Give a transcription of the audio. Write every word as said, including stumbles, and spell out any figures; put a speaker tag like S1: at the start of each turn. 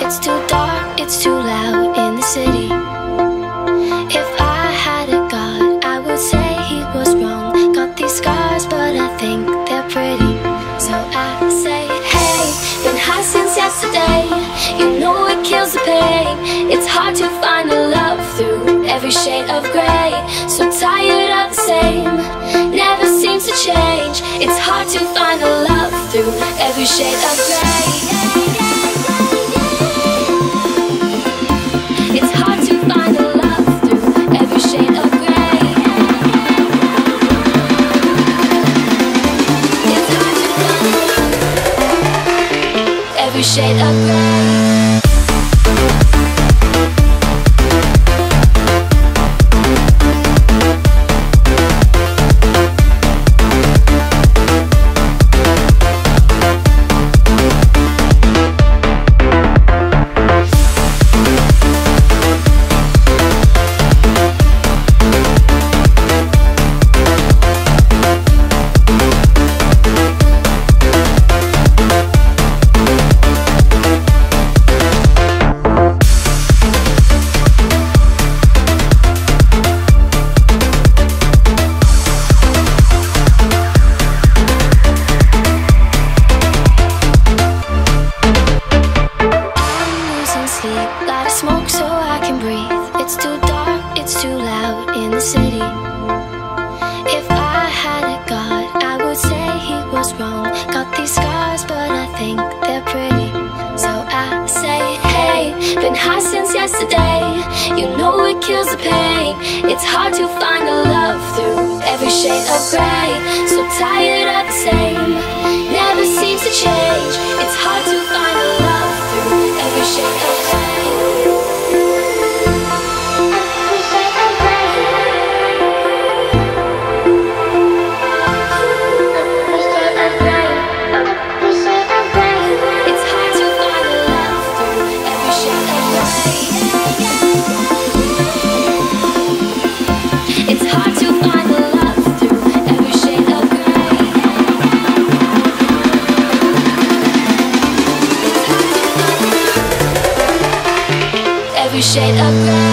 S1: It's too dark, it's too loud in the city. If I had a god, I would say he was wrong. Got these scars, but I think they're pretty. So I say, hey, been high since yesterday. You know it kills the pain. It's hard to find the love through every shade of grey. So tired of the same, never seems to change. It's hard to find the love through every shade of grey. It's hard to find the love through every shade of grey. It's hard to find the love every shade of grey. Light a smoke so I can breathe. It's too dark, it's too loud in the city. If I had a god, I would say he was wrong. Got these scars, but I think they're pretty. So I say, hey, been high since yesterday. You know it kills the pain. It's hard to find the love through every shade of grey. So tired of the same, never seems to change. It's hard to find the love through every shade of grey. Every shade of grey.